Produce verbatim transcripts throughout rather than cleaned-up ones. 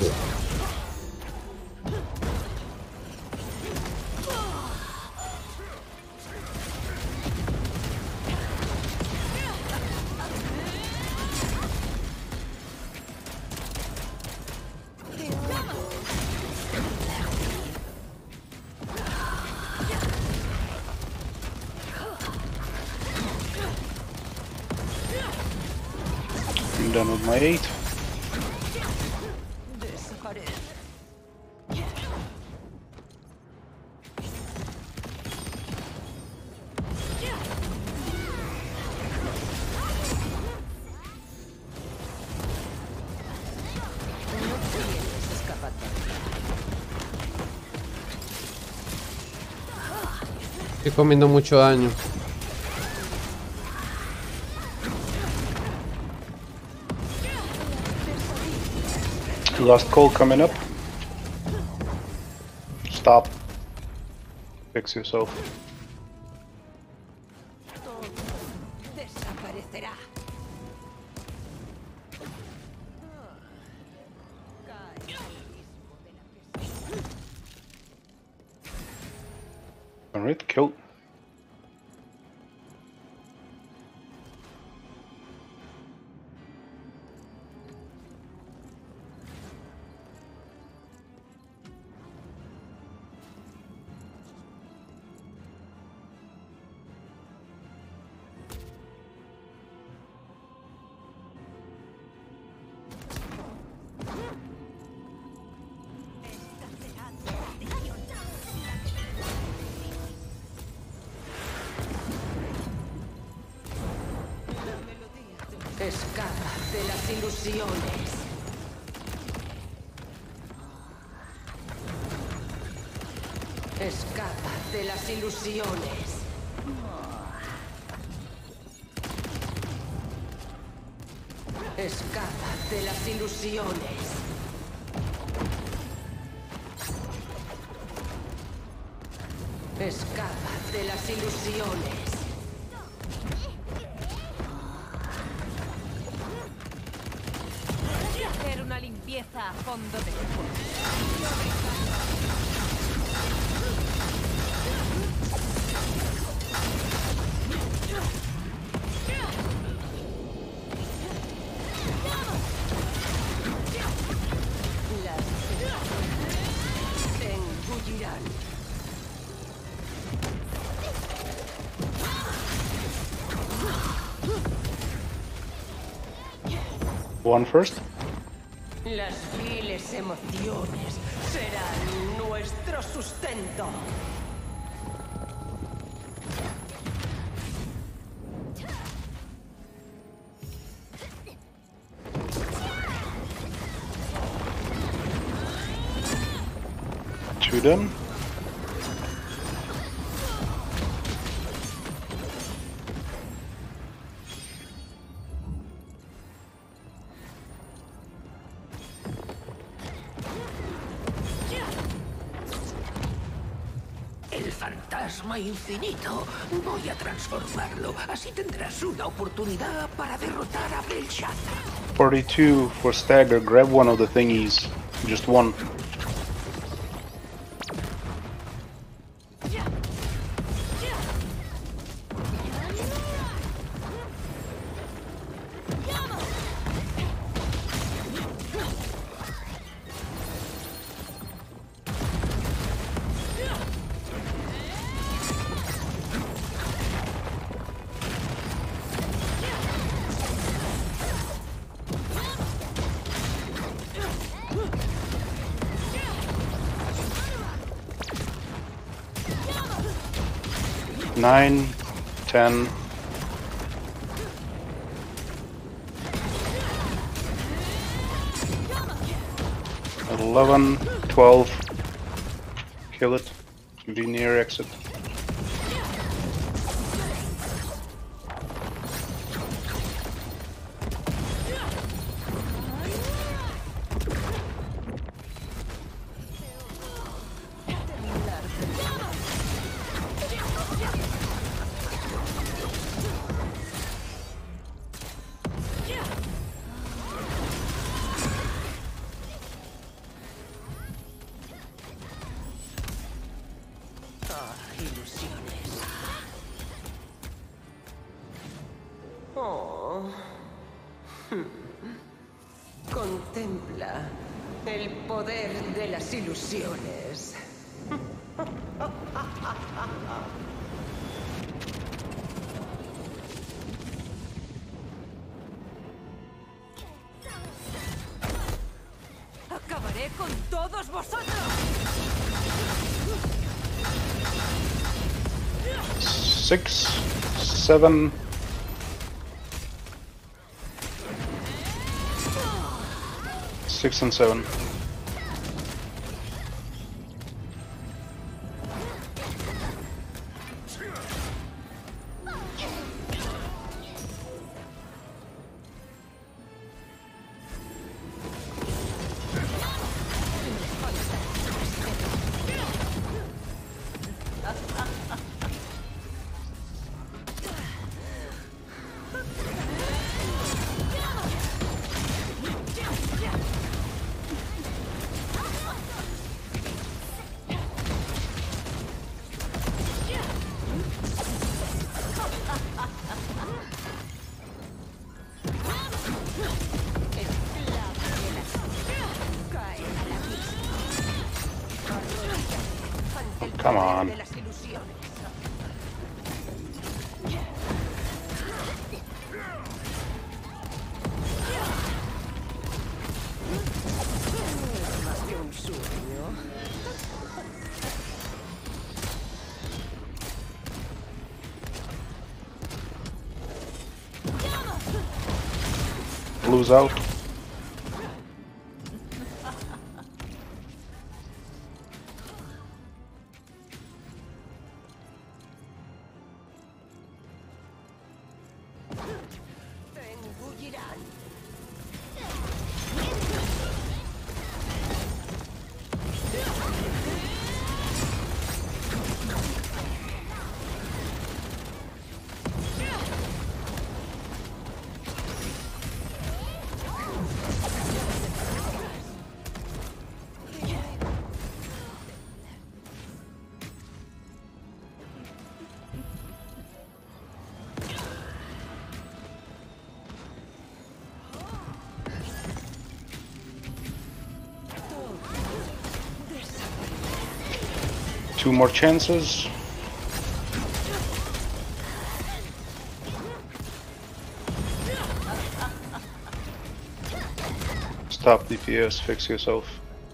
I'm done with my eight. Estoy comiendo mucho daño. Last call coming up. Stop. Fix yourself. Desaparecerá. Alright, kill. Escapa de las ilusiones. Escapa de las ilusiones. Escapa de las ilusiones. Escapa de las ilusiones. Hacer una limpieza a fondo de cuerpo. Las se engullirán. One first. Las viles emociones serán nuestro sustento. Two done. El fantasma infinito. Voy a transformarlo. Así tendrás una oportunidad para derrotar a Belshazzar. forty-two for stagger. Grab one of the thingies. Just one. Nine, ten. Eleven, twelve. Kill it. Be near exit. El poder de las ilusiones. ¡Acabaré con todos vosotros! Six, seven. Six and seven. Come on. De las ilusiones. Más que un sueño. Blues out. Te engullirán. Two more chances. Stop D P S, fix yourself.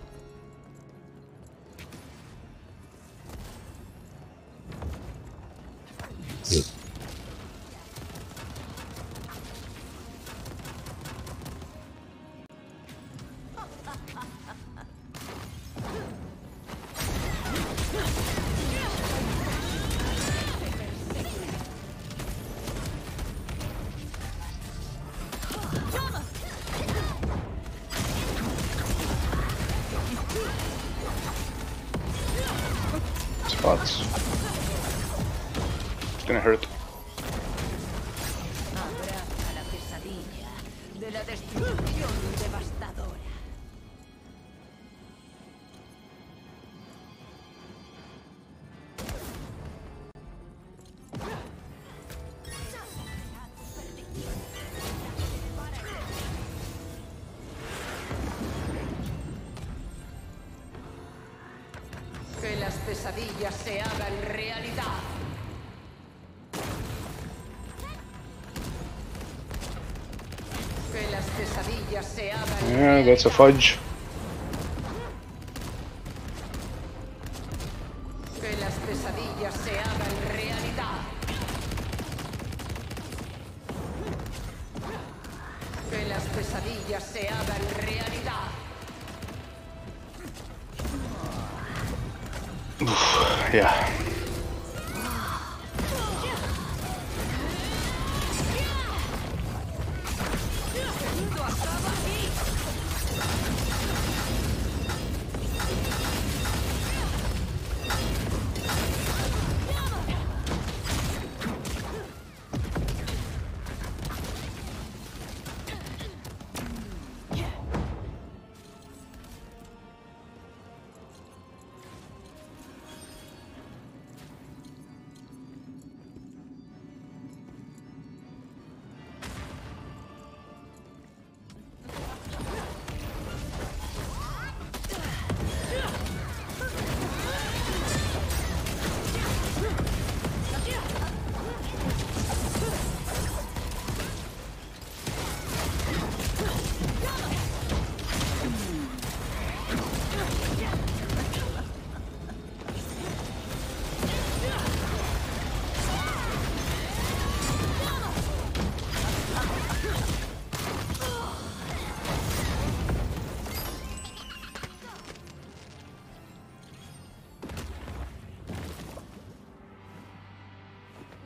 Spots. It's gonna hurt. Abraza la pesadilla de la destrucción devastadora. Que las pesadillas se hagan realidad. Que las pesadillas se hagan Yeah, that's a realidad. fudge. Que las pesadillas se hagan realidad. Que las pesadillas se hagan realidad. Yeah.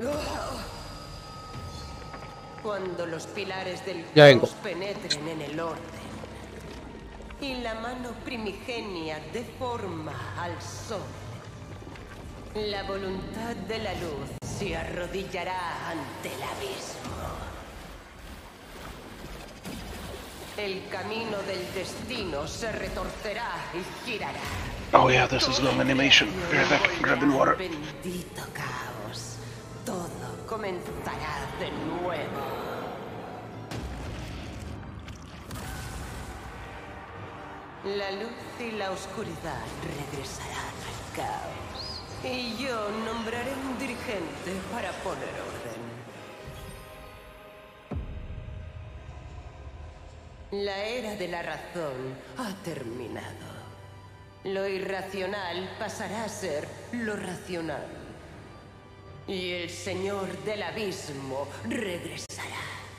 Cuando los pilares del Ya vengo. caos penetren en el orden y la mano primigenia dé forma al sol, la voluntad de la luz se arrodillará ante el abismo. El camino del destino se retorcerá y girará. Oh yeah, this is long animation. Be right back, grabbing water. Bendito caos. Todo comenzará de nuevo. La luz y la oscuridad regresarán al caos. Y yo nombraré un dirigente para poner orden. La era de la razón ha terminado. Lo irracional pasará a ser lo racional. Y el Señor del Abismo regresará.